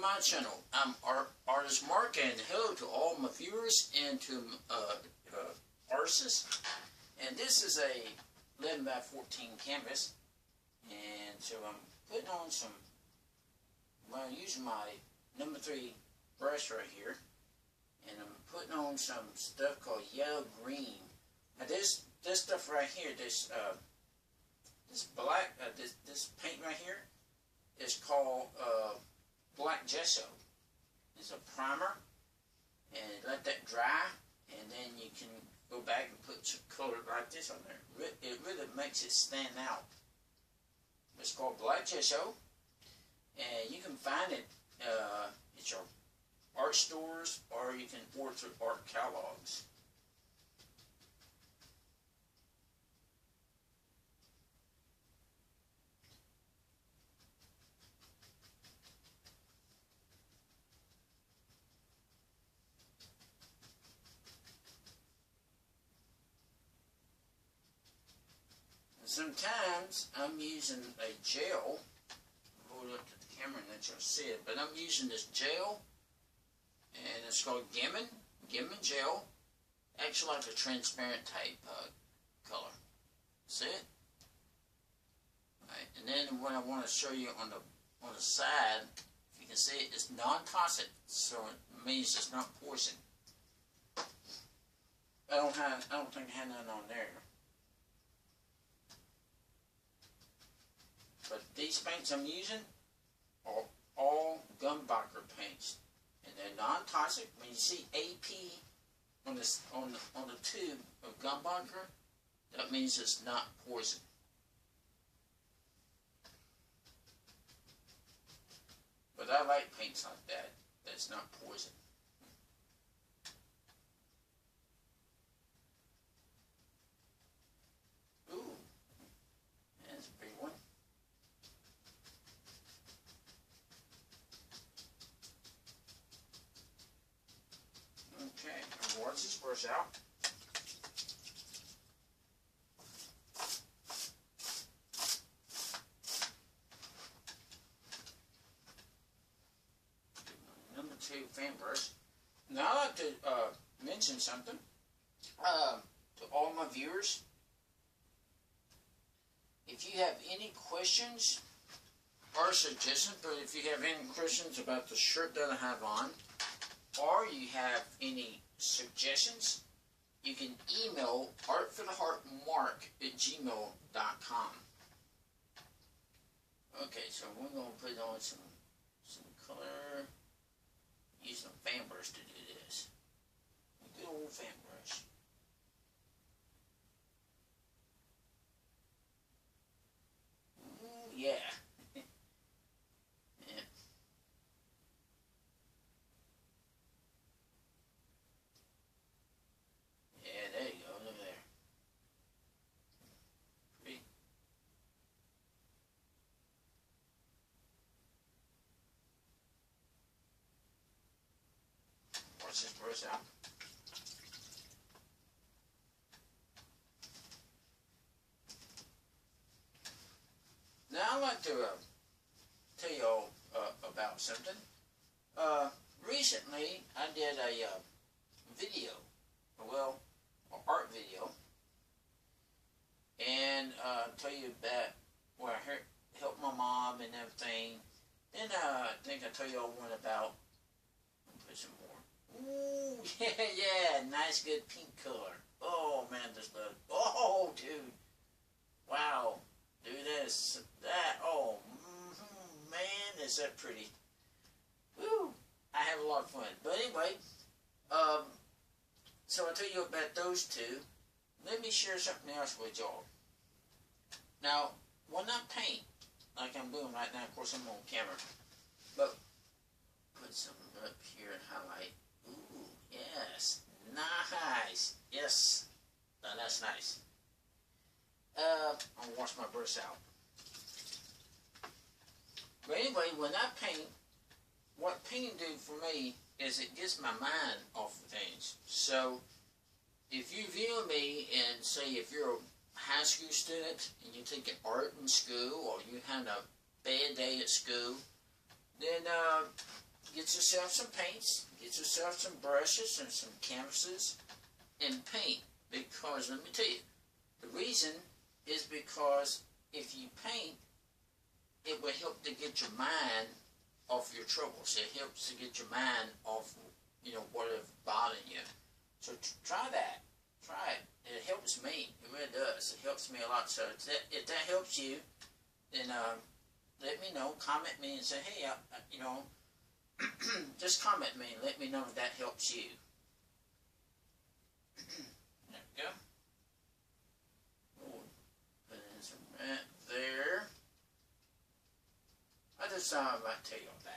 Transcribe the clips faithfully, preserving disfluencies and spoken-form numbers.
my channel. I'm Art, Artist Mark, and hello to all my viewers and to uh, uh, artists. And this is a eleven by fourteen canvas, and so I'm putting on some, well, I'm using my number three brush right here, and I'm putting on some stuff called yellow green. Now this this stuff right here, this uh, this black, uh, this this paint right here, is called uh, black gesso. It's a primer, and let that dry, and then you can go back and put some color like this on there. It really makes it stand out. It's called black gesso, and you can find it uh, at your art stores, or you can order through art catalogs. Sometimes I'm using a gel. Hold up to the camera and let y'all see it. But I'm using this gel, and it's called Gimmon, Gimmon gel. Actually like a transparent type uh, color. See it? Right. And then what I want to show you on the on the side, if you can see it, it's non-toxic, so it means it's not poison. I don't have. I don't think I had none on there. But these paints I'm using are all Gumbacher paints, and they're non-toxic. When you see A P on the on the, on the tube of Gumbacher, that means it's not poison. But I like paints like that. That's not poison. Ooh, that's a big one. Okay, and wash this brush out. Number two fan brush. Now I'd like to uh, mention something uh, to all my viewers. If you have any questions or suggestions, but if you have any questions about the shirt that I have on, or you have any suggestions, you can email artfortheheartmark at gmail dot com. Okay, so we're going to put on some, some color. Use some fan brush to do this. A good old fan brush. Ooh, yeah. Yeah. Yeah, there you go. Look there. Pretty. Wash this brush out. Now I'd like to uh, tell you all uh, about something. Uh, recently, I did a uh, video, well, an art video, and uh, tell you about where I helped my mom and everything. Then uh, I think I told you all one about. Put some more. Ooh, yeah, yeah, nice, good pink color. Oh man, this love. Oh, dude, wow. Do this, that, oh, mm-hmm, man, is that pretty. Woo, I have a lot of fun. But anyway, um, so I'll tell you about those two. Let me share something else with y'all. Now, when I paint, like I'm doing right now, of course I'm on camera, but put something up here and highlight. Ooh, yes, nice, yes, now that's nice. Uh, I'll wash my brush out. But anyway, when I paint, what painting do for me is it gets my mind off of things. So, if you view me and say if you're a high school student and you're taking art in school, or you had a bad day at school, then uh, get yourself some paints, get yourself some brushes and some canvases, and paint. Because let me tell you, the reason is because if you paint, it will help to get your mind off your troubles. It helps to get your mind off, you know, whatever's bothering you. So try that. Try it. It helps me. It really does. It helps me a lot. So if that, if that helps you, then uh, let me know. Comment me and say, hey, I, I, you know, just comment me and let me know if that helps you. There we go. Ooh, put in some red there. I just thought I might tell you all that.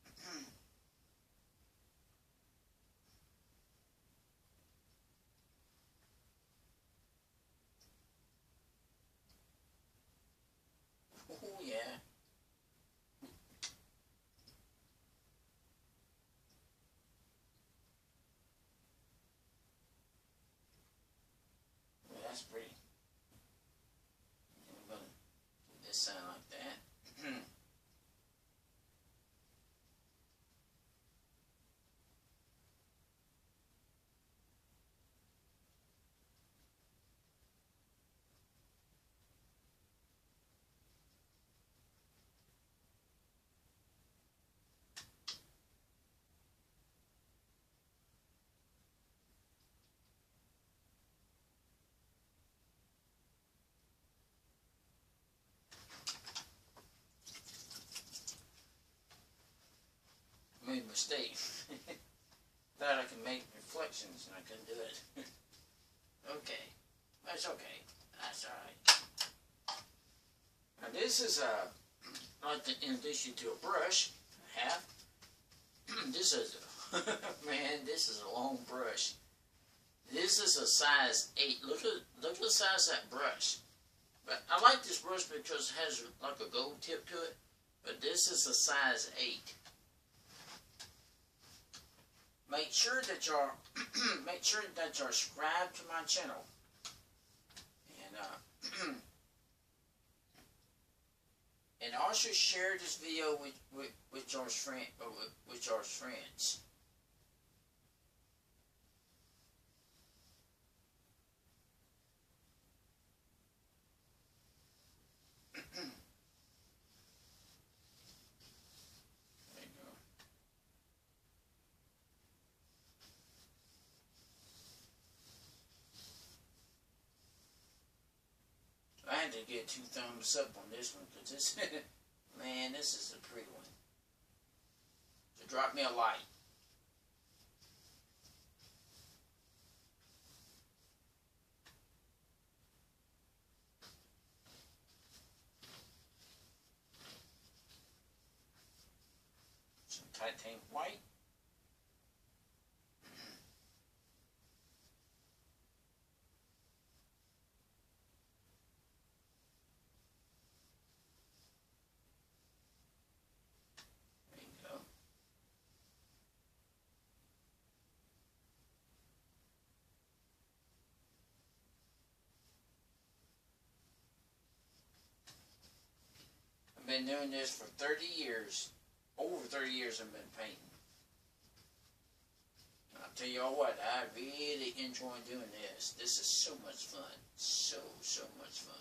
Oh, yeah. Well, that's pretty. And we're going to do this sound like that. Made a mistake. Thought I could make reflections and I couldn't do it. Okay. That's okay. That's alright. Now this is a, I'd like to introduce you to a brush. I have. This is, a, man, this is a long brush. This is a size eight. Look at, look at the size of that brush. But I like this brush because it has like a gold tip to it. But this is a size eight. Make sure that you're make sure that you're subscribed to my channel, and uh, and also share this video with with, with your friend or with, with your friends. I had to get two thumbs up on this one because this, man, this is a pretty one. So drop me a like. Some titanium white. Been doing this for thirty years. Over thirty years I've been painting. I'll tell you all what, I really enjoy doing this. This is so much fun. So, so much fun.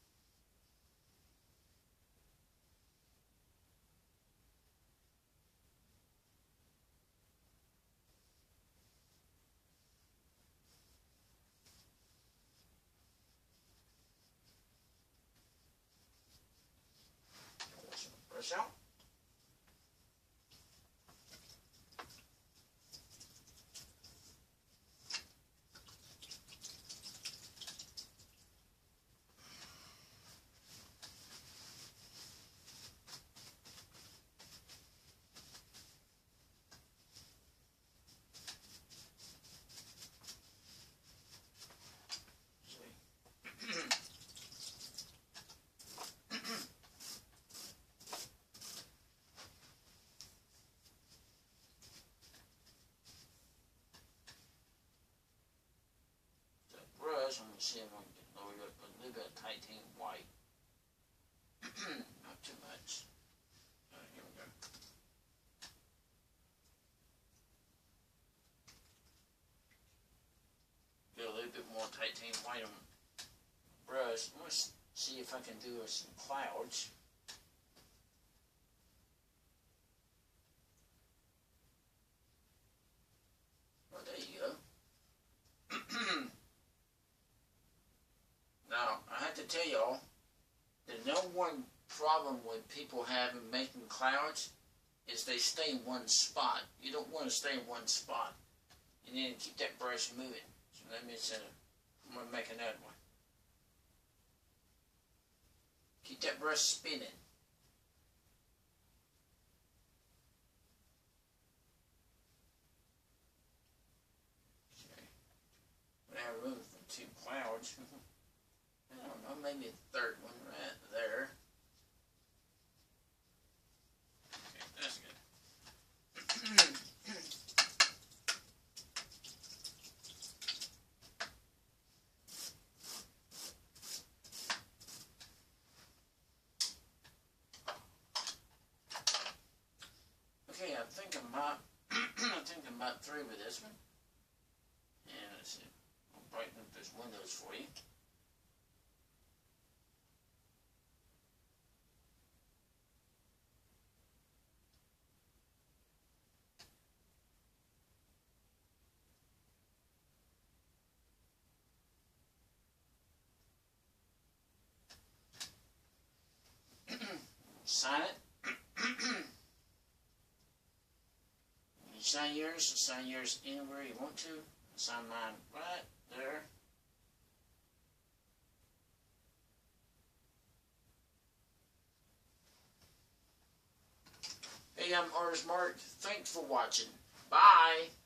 Brush out. I'm going to see if I can get lowered up a little bit of titanium white. Not too much. Alright, here we go. more titanium white on brush. Let's see if I can do some clouds. Well, there you go. Now, I have to tell y'all, the number one problem with people having making clouds is they stay in one spot. You don't want to stay in one spot. You need to keep that brush moving. So let me set it. I'm going to make another one. Keep that brush spinning. Okay. We have room for two clouds. I don't know, maybe a third one right there. Okay, that's good. Okay, I think I'm about, I think I'm about through with this one. And let's see, I'll brighten up those windows for you. Sign it. You sign yours, sign yours anywhere you want to. Sign mine right there. Hey, I'm Artist Mark. Thanks for watching. Bye.